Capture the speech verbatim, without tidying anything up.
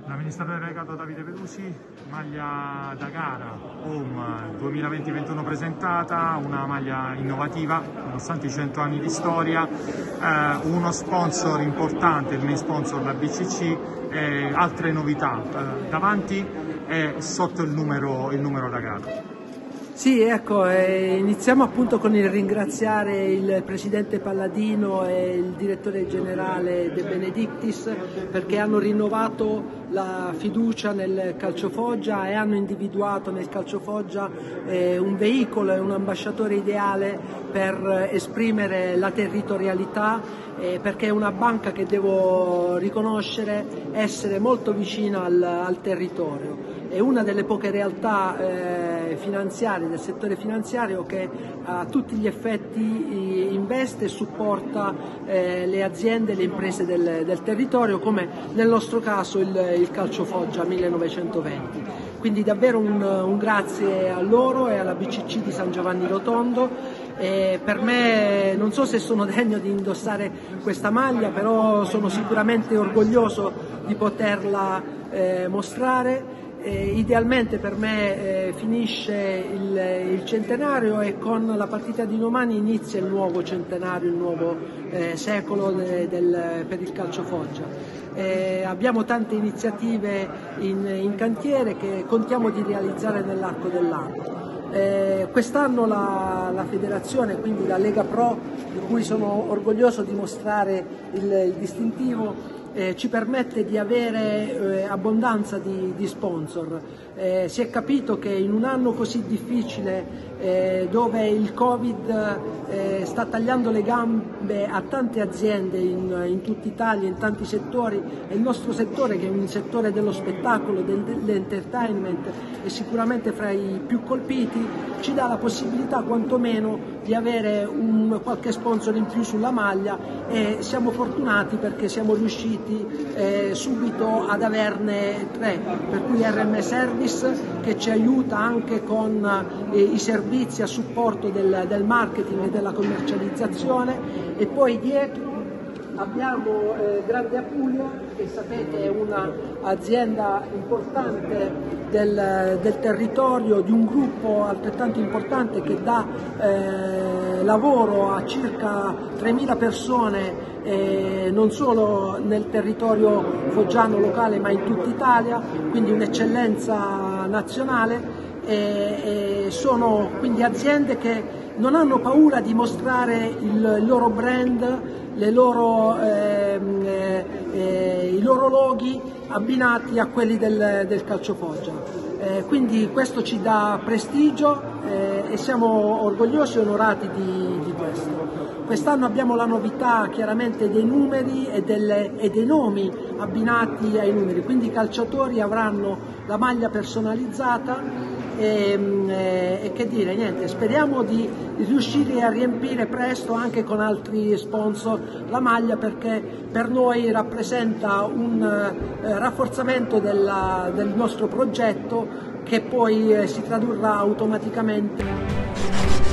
L'amministratore delegato Davide Velusi, maglia da gara Home duemilaventi ventuno presentata, una maglia innovativa nonostante i cento anni di storia, eh, uno sponsor importante, il main sponsor la B C C, e altre novità eh, davanti e sotto il numero, il numero da gara. Sì, ecco, eh, iniziamo appunto con il ringraziare il presidente Palladino e il direttore generale De Benedictis perché hanno rinnovato la fiducia nel Calciofoggia e hanno individuato nel Calciofoggia eh, un veicolo e un ambasciatore ideale per esprimere la territorialità, eh, perché è una banca che devo riconoscere essere molto vicina al, al territorio. È una delle poche realtà eh, finanziarie, del settore finanziario, che a tutti gli effetti investe e supporta eh, le aziende e le imprese del, del territorio, come nel nostro caso il, il Calciofoggia millenovecentoventi. Quindi davvero un, un grazie a loro e alla B C C di San Giovanni Rotondo. E per me, non so se sono degno di indossare questa maglia, però sono sicuramente orgoglioso di poterla eh, mostrare. Eh, idealmente per me eh, finisce il, il centenario e con la partita di domani inizia il nuovo centenario, il nuovo eh, secolo de, del, per il Calciofoggia. Eh, abbiamo tante iniziative in, in cantiere che contiamo di realizzare nell'arco dell'anno. Eh, quest'anno la, la federazione, quindi la Lega Pro, di cui sono orgoglioso di mostrare il, il distintivo, Eh, ci permette di avere eh, abbondanza di, di sponsor. Eh, si è capito che in un anno così difficile, eh, dove il Covid eh, sta tagliando le gambe a tante aziende in, in tutta Italia, in tanti settori, e il nostro settore, che è un settore dello spettacolo, del, dell'entertainment, è sicuramente fra i più colpiti, ci dà la possibilità quantomeno di avere un, qualche sponsor in più sulla maglia, e siamo fortunati perché siamo riusciti Eh, subito ad averne tre, per cui R M Service, che ci aiuta anche con eh, i servizi a supporto del, del marketing e della commercializzazione, e poi dietro abbiamo eh, Grande Apulia, che sapete è un'azienda importante del, del territorio, di un gruppo altrettanto importante che dà eh, lavoro a circa tremila persone, eh, non solo nel territorio foggiano locale ma in tutta Italia, quindi un'eccellenza nazionale. E, e sono quindi aziende che non hanno paura di mostrare il, il loro brand, le loro, eh, eh, i loro loghi abbinati a quelli del, del Calciofoggia. Eh, quindi questo ci dà prestigio eh, e siamo orgogliosi e onorati di, di questo. Quest'anno abbiamo la novità chiaramente dei numeri e, delle, e dei nomi abbinati ai numeri, quindi i calciatori avranno la maglia personalizzata. E, e, e che dire, niente, speriamo di riuscire a riempire presto anche con altri sponsor la maglia, perché per noi rappresenta un eh, rafforzamento della, del nostro progetto, che poi eh, si tradurrà automaticamente.